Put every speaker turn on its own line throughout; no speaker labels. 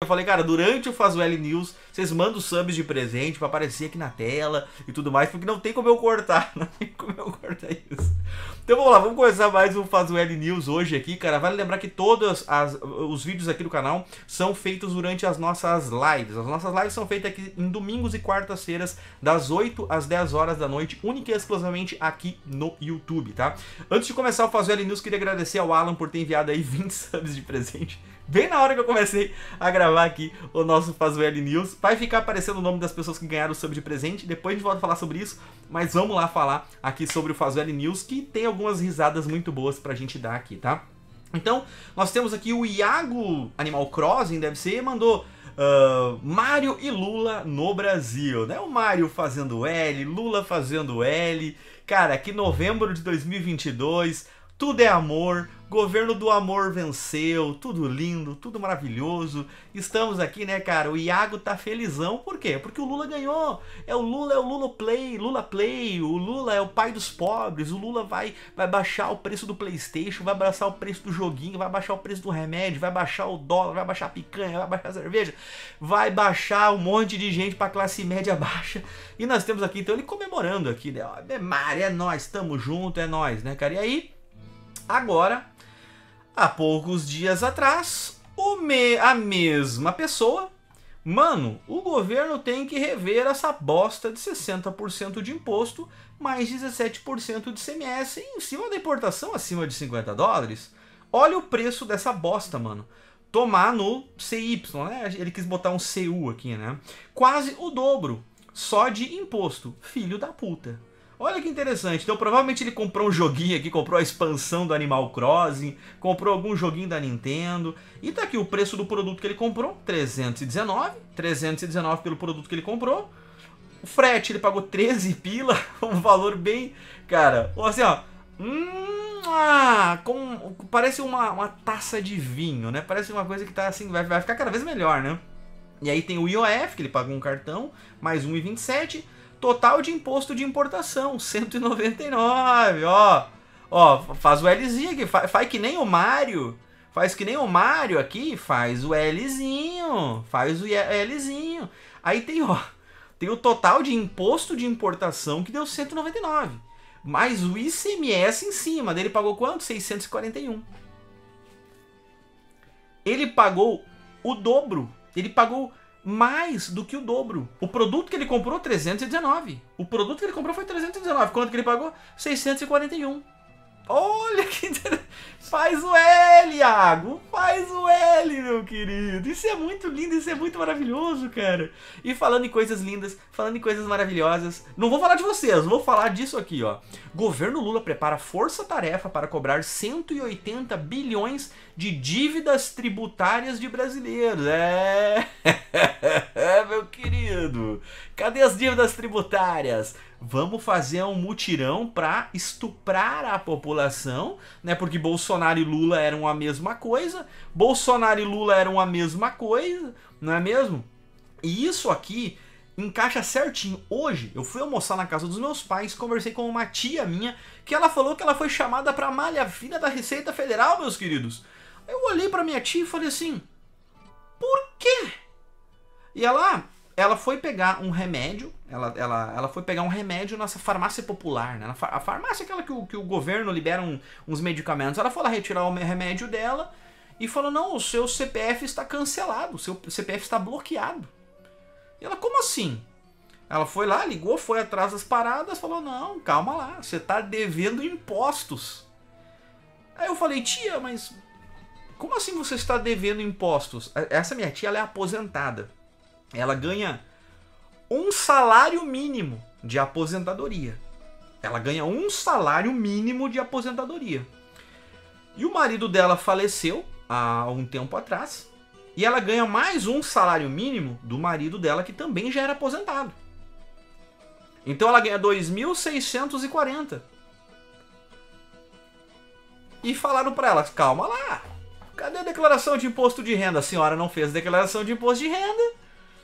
Eu falei, cara, durante o Faz o L News, vocês mandam subs de presente pra aparecer aqui na tela e tudo mais, porque não tem como eu cortar, não tem como eu cortar isso. Então vamos lá, vamos começar mais um Faz o L News hoje aqui, cara. Vale lembrar que todos os vídeos aqui do canal são feitos durante as nossas lives. As nossas lives são feitas aqui em domingos e quartas-feiras, das 8 às 10 horas da noite, única e exclusivamente aqui no YouTube, tá? Antes de começar o Faz o L News, queria agradecer ao Alan por ter enviado aí 20 subs de presente. Bem na hora que eu comecei a gravar aqui o nosso Faz o L News. Vai ficar aparecendo o nome das pessoas que ganharam o sub de presente. Depois a gente volta a falar sobre isso. Mas vamos lá falar aqui sobre o Faz o L News, que tem algumas risadas muito boas pra gente dar aqui, tá? Então, nós temos aqui o Iago Animal Crossing, deve ser, mandou Mario e Lula no Brasil, né? O Mario fazendo L, Lula fazendo L. Cara, que novembro de 2022... Tudo é amor, governo do amor venceu, tudo lindo, tudo maravilhoso. Estamos aqui, né, cara? O Iago tá felizão, por quê? Porque o Lula ganhou. É o Lula Play, o Lula é o pai dos pobres, o Lula vai baixar o preço do PlayStation, vai baixar o preço do joguinho, vai baixar o preço do remédio, vai baixar o dólar, vai baixar a picanha, vai baixar a cerveja, vai baixar um monte de gente pra classe média baixa. E nós temos aqui, então, ele comemorando aqui, né? É Mário, é nós, tamo junto, é nós, né, cara? E aí... Agora, há poucos dias atrás, a mesma pessoa, mano, o governo tem que rever essa bosta de 60% de imposto, mais 17% de ICMS em cima da importação acima de 50 dólares. Olha o preço dessa bosta, mano. Tomar no CY, né? Ele quis botar um CU aqui, né? Quase o dobro, só de imposto. Filho da puta. Olha que interessante, então provavelmente ele comprou um joguinho aqui, comprou a expansão do Animal Crossing, comprou algum joguinho da Nintendo, e tá aqui o preço do produto que ele comprou, 319 pelo produto que ele comprou, o frete ele pagou 13 pila, um valor bem, cara, assim ó, parece uma taça de vinho, né, parece uma coisa que tá assim, vai ficar cada vez melhor, né, e aí tem o IOF, que ele pagou um cartão, mais 1,27. Total de imposto de importação, 199, ó, faz o Lzinho aqui, faz que nem o Mario, aqui, faz o Lzinho, aí tem, ó, tem o total de imposto de importação que deu 199, mais o ICMS em cima, dele pagou quanto? 641. Ele pagou o dobro, ele pagou mais do que o dobro. O produto que ele comprou, 319. O produto que ele comprou foi 319. Quanto que ele pagou? 641. Olha que interessante. Faz o L, Iago. Faz o L, meu querido. Isso é muito lindo, isso é muito maravilhoso, cara. E falando em coisas lindas, falando em coisas maravilhosas, não vou falar de vocês, vou falar disso aqui, ó. Governo Lula prepara força-tarefa para cobrar 180 bilhões de dívidas tributárias de brasileiros. Meu querido. Cadê as dívidas tributárias? Vamos fazer um mutirão para estuprar a população, né? Porque Bolsonaro e Lula eram a mesma coisa. Bolsonaro e Lula eram a mesma coisa, não é mesmo? E isso aqui encaixa certinho. Hoje eu fui almoçar na casa dos meus pais, conversei com uma tia minha, que ela falou que ela foi chamada para malha fina da Receita Federal, meus queridos. Eu olhei para minha tia e falei assim, por quê? E ela foi pegar um remédio, ela foi pegar um remédio nessa farmácia popular, né? A farmácia é aquela que o governo libera uns medicamentos. Ela foi lá retirar o remédio dela e falou, não, o seu CPF está cancelado, o seu CPF está bloqueado. E ela, como assim? Ela foi lá, ligou, foi atrás das paradas, falou, não, calma lá, você está devendo impostos. Aí eu falei, tia, mas como assim você está devendo impostos? Essa minha tia, ela é aposentada. Ela ganha um salário mínimo de aposentadoria. Ela ganha um salário mínimo de aposentadoria. E o marido dela faleceu há um tempo atrás. E ela ganha mais um salário mínimo do marido dela, que também já era aposentado. Então ela ganha 2.640. E falaram para ela, calma lá. Cadê a declaração de imposto de renda? A senhora não fez declaração de imposto de renda.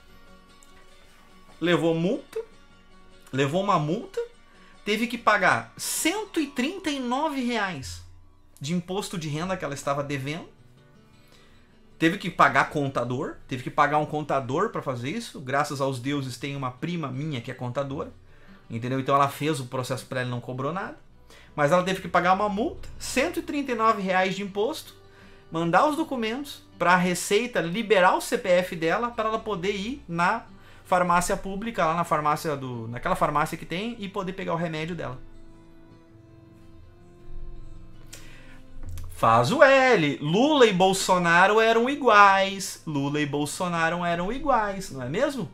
Levou uma multa, teve que pagar R$ 139 de imposto de renda que ela estava devendo. teve que pagar contador, teve que pagar um contador para fazer isso. Graças aos deuses tem uma prima minha que é contadora, entendeu? Então ela fez o processo para ela e não cobrou nada. Mas ela teve que pagar uma multa, R$ 139 de imposto, mandar os documentos para a Receita liberar o CPF dela para ela poder ir na farmácia pública, lá na farmácia naquela farmácia que tem, e poder pegar o remédio dela. Faz o L. Lula e Bolsonaro eram iguais. Lula e Bolsonaro eram iguais, não é mesmo?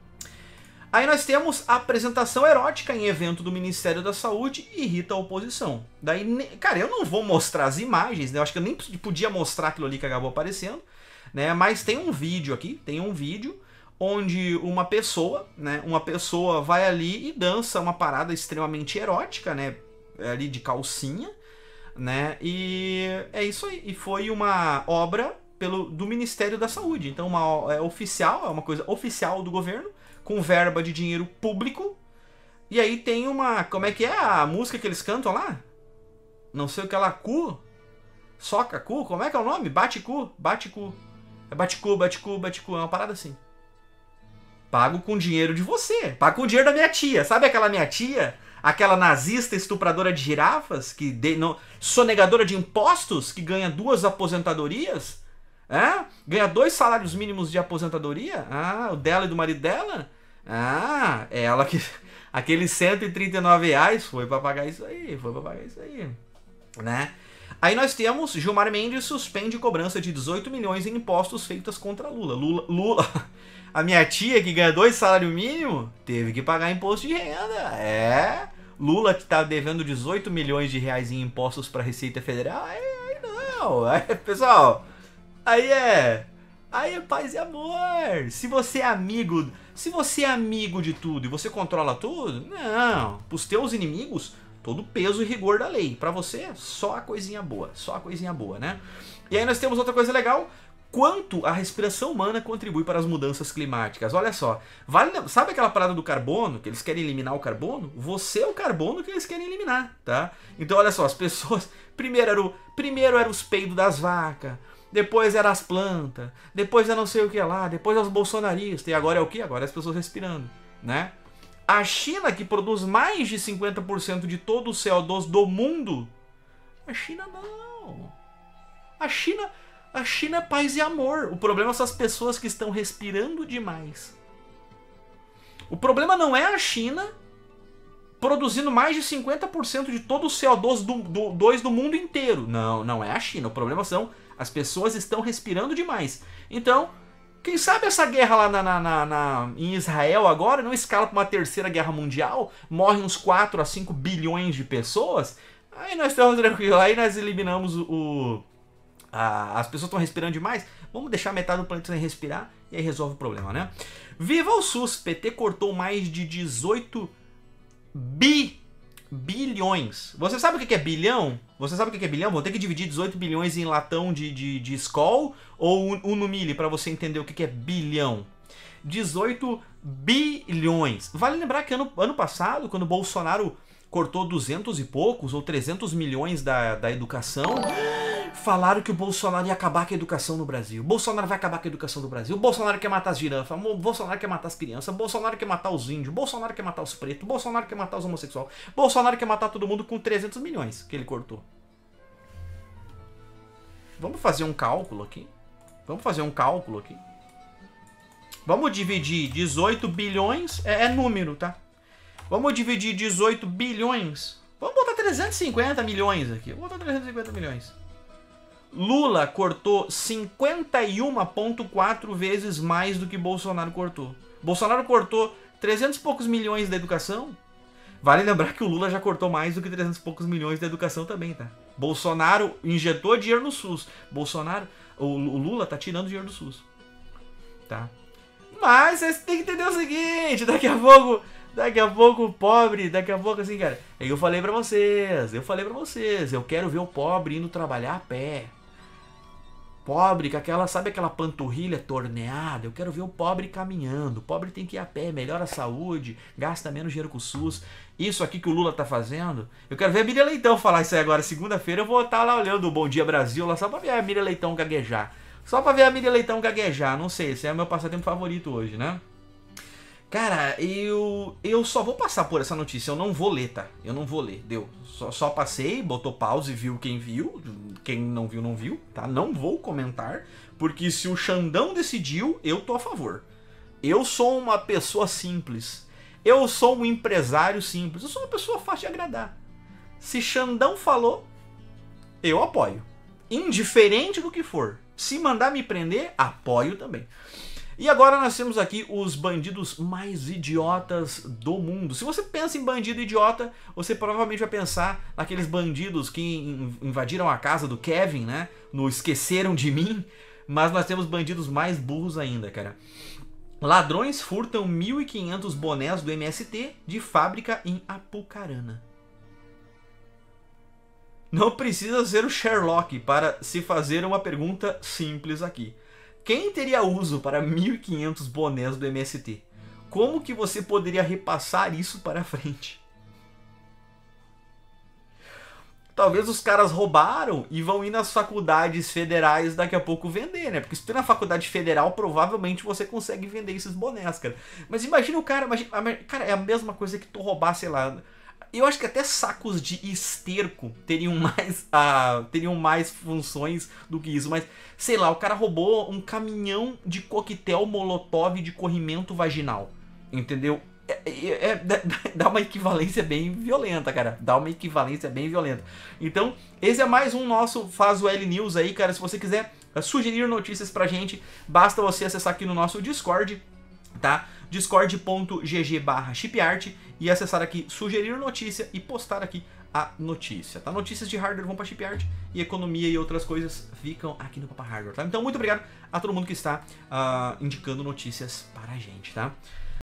Aí nós temos a apresentação erótica em evento do Ministério da Saúde e irrita a oposição. Daí, cara, eu não vou mostrar as imagens, né? Eu acho que eu nem podia mostrar aquilo ali que acabou aparecendo, né? Mas tem um vídeo aqui, onde uma pessoa vai ali e dança uma parada extremamente erótica, né? Ali de calcinha, né? E é isso aí. E foi uma obra do Ministério da Saúde. Então é uma coisa oficial do governo, com verba de dinheiro público. E aí tem uma... Como é que é a música que eles cantam lá? Não sei o que lá, cu? Soca cu? Como é que é o nome? Bate cu? Bate cu. É bate cu, bate cu, bate cu. É uma parada assim. Pago com dinheiro de você. Pago com dinheiro da minha tia. Sabe aquela minha tia? Aquela nazista estupradora de girafas? Sonegadora de impostos? Que ganha 2 aposentadorias? Ganha 2 salários mínimos de aposentadoria? O dela e do marido dela? Ela que... Aqueles R$ 139 foi pra pagar isso aí. Né? Aí nós temos Gilmar Mendes suspende cobrança de 18 milhões em impostos feitas contra Lula. A minha tia, que ganha 2 salários mínimos, teve que pagar imposto de renda. Lula, que tá devendo 18 milhões de reais em impostos para a Receita Federal. Pessoal, aí é paz e amor. Se você é amigo de tudo e você controla tudo, não. Pros teus inimigos, todo o peso e rigor da lei. Pra você, só a coisinha boa. Né? E aí nós temos outra coisa legal. Quanto a respiração humana contribui para as mudanças climáticas. Olha só, sabe aquela parada do carbono, que eles querem eliminar o carbono? Você é o carbono que eles querem eliminar, tá? Então olha só, as pessoas... Primeiro era os peidos das vacas, depois era as plantas, depois é não sei o que lá, depois é os bolsonaristas, e agora é o que? Agora é as pessoas respirando, né? A China, que produz mais de 50% de todo o CO2 do mundo, a China não. A China é paz e amor. O problema são as pessoas que estão respirando demais. O problema não é a China produzindo mais de 50% de todo o CO2 do mundo inteiro. Não é a China. O problema são as pessoas estão respirando demais. Então, quem sabe essa guerra lá em Israel agora não escala para uma terceira guerra mundial, morrem uns 4 a 5 bilhões de pessoas, aí nós estamos tranquilos, aí nós eliminamos as pessoas estão respirando demais, vamos deixar metade do planeta sem respirar e aí resolve o problema, né? Viva o SUS! PT cortou mais de 18 bilhões. Você sabe o que é bilhão? Vou ter que dividir 18 bilhões em latão de Skol ou Unumilli para você entender o que é bilhão. 18 bilhões. Vale lembrar que ano passado, quando o Bolsonaro cortou 200 e poucos ou 300 milhões da educação, falaram que o Bolsonaro ia acabar com a educação no Brasil. O Bolsonaro vai acabar com a educação do Brasil. O Bolsonaro quer matar as girafas. O Bolsonaro quer matar as crianças. O Bolsonaro quer matar os índios. O Bolsonaro quer matar os pretos. O Bolsonaro quer matar os homossexuais. O Bolsonaro quer matar todo mundo com 300 milhões que ele cortou. Vamos fazer um cálculo aqui. Vamos dividir 18 bilhões. É número, tá? Vamos dividir 18 bilhões. Vamos botar 350 milhões aqui. Vou botar 350 milhões. Lula cortou 51,4 vezes mais do que Bolsonaro cortou. Bolsonaro cortou 300 e poucos milhões da educação. Vale lembrar que o Lula já cortou mais do que 300 e poucos milhões da educação também, tá? Bolsonaro injetou dinheiro no SUS. O Lula tá tirando dinheiro do SUS. Tá? Mas vocês têm que entender o seguinte, daqui a pouco o pobre, daqui a pouco assim, cara, eu falei pra vocês, eu quero ver o pobre indo trabalhar a pé. Pobre, com sabe aquela panturrilha torneada? Eu quero ver o pobre caminhando. O pobre tem que ir a pé, melhora a saúde, gasta menos dinheiro com o SUS. Isso aqui que o Lula tá fazendo. Eu quero ver a Miriam Leitão falar isso aí agora. Segunda-feira eu vou estar lá olhando o Bom Dia Brasil, lá só pra ver a Miriam Leitão gaguejar. Só pra ver a Miriam Leitão gaguejar, não sei, esse é o meu passatempo favorito hoje, né? Cara, eu só vou passar por essa notícia, eu não vou ler, tá? Eu não vou ler, deu. Só passei, botou pause e viu, quem não viu, não viu, tá? Não vou comentar, porque se o Xandão decidiu, eu tô a favor. Eu sou uma pessoa simples, eu sou um empresário simples, eu sou uma pessoa fácil de agradar. Se Xandão falou, eu apoio. Indiferente do que for. Se mandar me prender, apoio também. E agora nós temos aqui os bandidos mais idiotas do mundo. Se você pensa em bandido idiota, você provavelmente vai pensar naqueles bandidos que invadiram a casa do Kevin, né? No Esqueceram de Mim. Mas nós temos bandidos mais burros ainda, cara. Ladrões furtam 1.500 bonés do MST de fábrica em Apucarana. Não precisa ser o Sherlock para se fazer uma pergunta simples aqui. Quem teria uso para 1.500 bonés do MST? Como que você poderia repassar isso para frente? Talvez os caras roubaram e vão ir nas faculdades federais daqui a pouco vender, né? Porque se tu é na faculdade federal, provavelmente você consegue vender esses bonés, cara. Mas imagina o cara, cara, é a mesma coisa que tu roubar, sei lá... Eu acho que até sacos de esterco teriam mais funções do que isso. Mas, sei lá, o cara roubou um caminhão de coquetel molotov de corrimento vaginal. Entendeu? Dá uma equivalência bem violenta, cara. Dá uma equivalência bem violenta. Então, esse é mais um nosso Faz o L News aí, cara. Se você quiser sugerir notícias pra gente, basta você acessar aqui no nosso Discord, tá? discord.gg/chipart e acessar aqui, sugerir notícia e postar aqui a notícia, tá? Notícias de hardware vão para Chipart e economia e outras coisas ficam aqui no Papa Hardware, tá? Então, muito obrigado a todo mundo que está indicando notícias para a gente, tá?